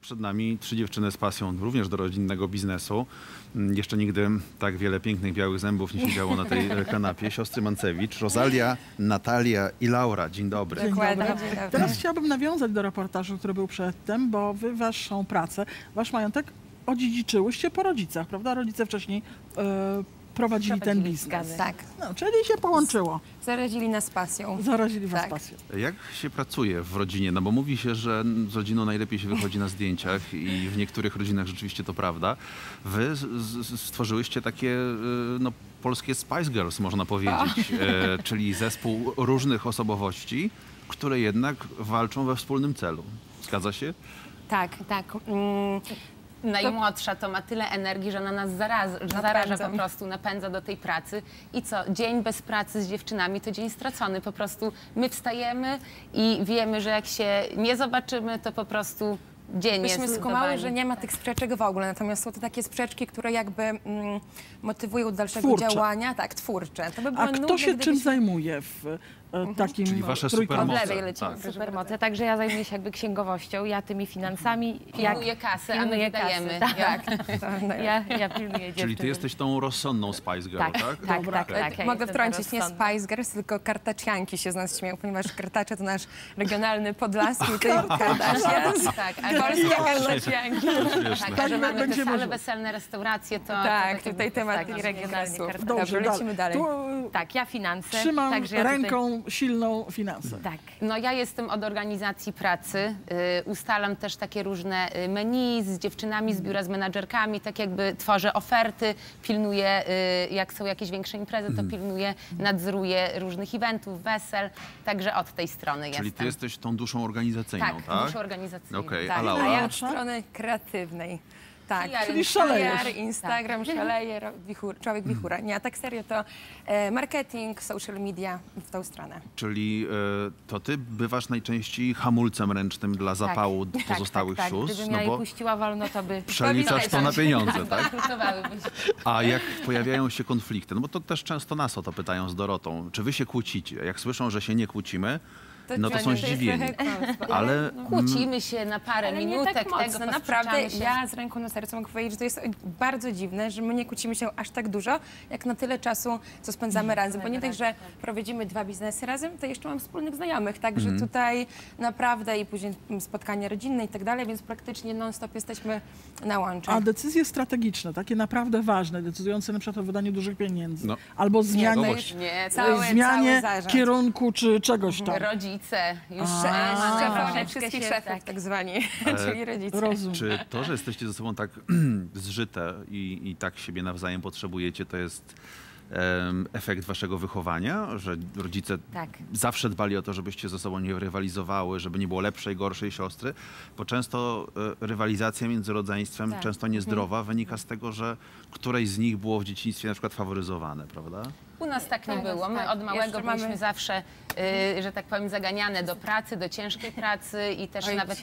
Przed nami 3 dziewczyny z pasją również do rodzinnego biznesu. Jeszcze nigdy tak wiele pięknych białych zębów nie siedziało na tej kanapie. Siostry Mancewicz, Rosalia, Natalia i Laura. Dzień dobry. Dzień dobry. Teraz chciałabym nawiązać do reportażu, który był przedtem, bo wy waszą pracę, wasz majątek odziedziczyłyście po rodzicach, prawda? Rodzice wcześniej prowadzili ten biznes. Tak. No, czyli się połączyło. Zarazili nas pasją. Zarazili was Tak. pasją. Jak się pracuje w rodzinie? No bo mówi się, że z rodziną najlepiej się wychodzi na zdjęciach i w niektórych rodzinach rzeczywiście to prawda. Wy stworzyłyście takie no, polskie Spice Girls, można powiedzieć, czyli zespół różnych osobowości, które jednak walczą we wspólnym celu. Zgadza się? Tak, tak. Najmłodsza to ma tyle energii, że na nas zaraża po prostu, napędza do tej pracy. I co? Dzień bez pracy z dziewczynami to dzień stracony. Po prostu my wstajemy i wiemy, że jak się nie zobaczymy, to po prostu dzień Myśmy jest skumały, że nie ma tych sprzeczek w ogóle, natomiast są to takie sprzeczki, które jakby motywują do dalszego Twórcze. działania. Tak, twórcze. To by było A kto nudne, się gdyby czym zajmuje w takim Czyli wasze trójkącie? supermoce. Od lewej lecimy. Tak. Supermoce, także ja zajmuję się jakby księgowością, ja tymi finansami. pilnuje kasy, a my pilnuję wydajemy. kasy, Tak. Ja pilnuję dziewczyn. Czyli ty jesteś tą rozsądną Spice Girl, tak? Tak. Ja Mogę jestem wtrącić, nie rozsądna. Spice Girls, tylko kartacianki się z nas śmieją, ponieważ kartacze to nasz regionalny podlaski i tutaj Kardashians. Tak, Polskie kartacianki. tak, że mamy te będzie sale można. weselne, restauracje, to... Tak, to tutaj temat tak, regionalny. regionalny Dobrze, lecimy dalej. Tu, Tak, ja finanse. trzymam także ja ręką silną finanse. Tak. No ja jestem od organizacji pracy, ustalam też takie różne menu z dziewczynami z biura, z menadżerkami, tak jakby tworzę oferty, pilnuję, jak są jakieś większe imprezy, to pilnuję, nadzoruję różnych eventów, wesel, także od tej strony Czyli ty jestem. jesteś tą duszą organizacyjną, Tak, tak? duszą organizacyjną. Okej, Tak, a a Laura? ja od strony kreatywnej. Tak, PR, Czyli szalejesz. PR, Instagram, szaleje, człowiek wichura. Nie, a tak serio to marketing, social media w tą stronę. Czyli to ty bywasz najczęściej hamulcem ręcznym dla zapału pozostałych tak. sióstr, Gdybym ja no jej bo puściła wolno, to by... przeliczasz to na pieniądze, tak? Bankrutowałyby się. A jak pojawiają się konflikty, no bo to też często nas o to pytają z Dorotą, czy wy się kłócicie? Jak słyszą, że się nie kłócimy, no to są zdziwieni. Ale Kłócimy się na parę Ale nie minutek, tak mocno. tego Naprawdę posprzeczamy się. ja z ręką na sercu mogę powiedzieć, że to jest bardzo dziwne, że my nie kłócimy się aż tak dużo, jak na tyle czasu, co spędzamy razem. Bo nie tak, że prowadzimy 2 biznesy razem, to jeszcze mam wspólnych znajomych. Także tutaj naprawdę i później spotkania rodzinne i tak dalej, więc praktycznie non-stop jesteśmy na łączu. A decyzje strategiczne, takie naprawdę ważne, decydujące na przykład o wydaniu dużych pieniędzy, No. albo zmianie, Nie, zmianie zarząd. kierunku czy czegoś tam. rodzice już Szefowie troszeczkę wszystkich się, szefów, tak. tak zwani, czyli rodzice. Rozumiem. czy to, że jesteście ze sobą tak zżyte i tak siebie nawzajem potrzebujecie, to jest efekt waszego wychowania, że rodzice Tak. zawsze dbali o to, żebyście ze sobą nie rywalizowały, żeby nie było lepszej, gorszej siostry, bo często rywalizacja między rodzeństwem, Tak. często niezdrowa, wynika z tego, że któreś z nich było w dzieciństwie na przykład faworyzowane, prawda? U nas tak nie było. My od małego Jeszcze byliśmy mamy- zawsze, że tak powiem, zaganiane do pracy, do ciężkiej pracy i też nawet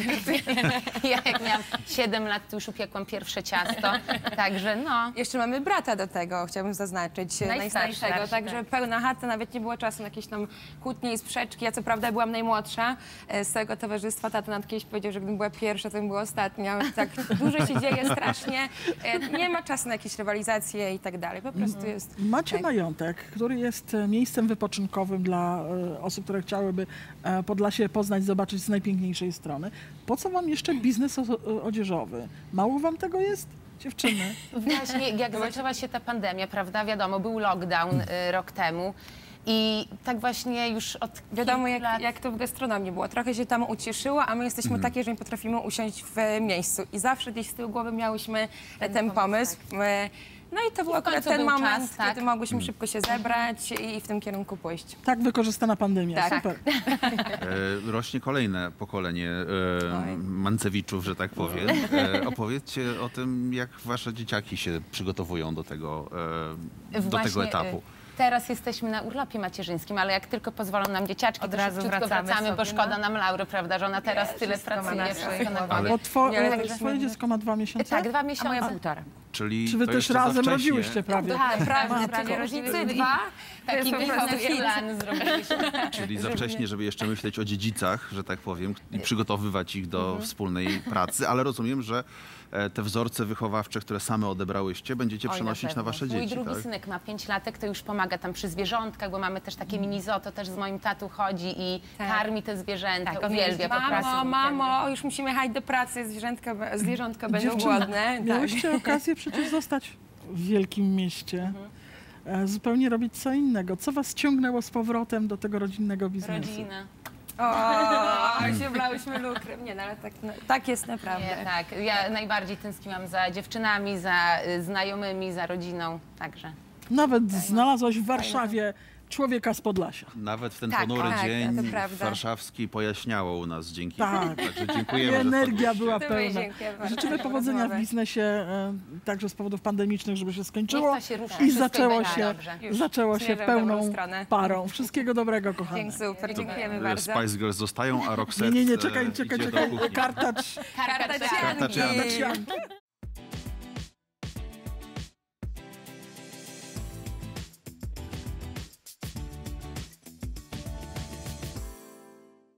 ja jak miałam 7 lat, to już upiekłam pierwsze ciasto, także no. Jeszcze mamy brata do tego, chciałabym zaznaczyć, najstarszego, Najstarszy, także pełna chata, nawet nie było czasu na jakieś tam kłótnie i sprzeczki. Ja co prawda byłam najmłodsza z całego towarzystwa, tata nam kiedyś powiedział, że gdybym była pierwsza, to bym była ostatnia. Tak dużo się dzieje strasznie, nie ma czasu na jakieś rywalizacje i tak dalej, po prostu jest... Macie tak. majątek, który jest miejscem wypoczynkowym dla osób, które chciałyby Podlasie poznać, zobaczyć z najpiękniejszej strony. Po co wam jeszcze biznes odzieżowy? Mało wam tego jest, dziewczyny? Właśnie jak zaczęła się ta pandemia, prawda, wiadomo, był lockdown rok temu i tak właśnie już od Wiadomo, kilku lat... jak to w gastronomii było. Trochę się tam ucieszyło, a my jesteśmy takie, że nie potrafimy usiąść w miejscu. I zawsze gdzieś z tyłu głowy miałyśmy ten pomysł. No i to był akurat końcu ten był moment, czas, tak? kiedy mogłyśmy szybko się zebrać i w tym kierunku pójść. Tak wykorzystana pandemia, Tak. super. Rośnie kolejne pokolenie Mancewiczów, że tak powiem. Opowiedzcie o tym, jak wasze dzieciaki się przygotowują do tego Właśnie, etapu. Teraz jesteśmy na urlopie macierzyńskim, ale jak tylko pozwolą nam dzieciaczki, Od to razu szybciutko wracamy wracamy, bo sobie, szkoda nam Laury, prawda, że ona teraz tyle pracuje. na swoich wszystko na nogach. głowie. Ale- Bo Nie, ale twoje dziecko ma 2 miesiące? Tak, 2 A moja miesiące. 1,5. Czyli Czy wy to też jeszcze za razem wcześnie. rodziłyście prawie? Tak, Prawie prawie rodzice rodzice dwa. Taki po prostu wielki plan zrobiliśmy. Czyli za wcześnie, żeby jeszcze myśleć o dziedzicach, że tak powiem, i przygotowywać ich do wspólnej pracy, ale rozumiem, że te wzorce wychowawcze, które same odebrałyście, będziecie Oj, przenosić na pewno. wasze Mój dzieci, drugi tak? synek ma 5 latek, to już pomaga tam przy zwierzątkach, bo mamy też takie mini zoo, to też z moim tatą chodzi i Tak. karmi te zwierzęta, Tak, on uwielbia po pracy. Mamo, w mamo, już musimy jechać do pracy, zwierzątka będą głodne. Tak. Miałyście okazję przecież zostać w wielkim mieście. Zupełnie robić co innego. Co was ciągnęło z powrotem do tego rodzinnego biznesu? Rodzina. O, się blałyśmy lukrem. Nie, no ale tak jest naprawdę. Nie, tak, ja najbardziej tęskniłam za dziewczynami, za znajomymi, za rodziną, także. Nawet znalazłaś w Warszawie człowieka z Podlasia. Nawet w ten Tak, ponury tak, dzień to prawda. warszawski pojaśniało u nas dzięki Tak. temu. Także I dziękujemy, że energia wpadliście. była To pełna. dziękuję bardzo Życzymy za powodzenia w rozmowę. biznesie, także z powodów pandemicznych, żeby się skończyło. Niech to się ruszy, I wszystko zaczęło będzie się, dobrze. Już zaczęło się zmierzam w dobrą pełną stronę. parą. Wszystkiego dobrego, kochane. Dzięki, super, dziękujemy E, bardzo. Spice Girls zostają, a Roxette Nie, idzie czekaj, do kuchni. kartacz. Kartacianki. Kartacianki. Kartacianki.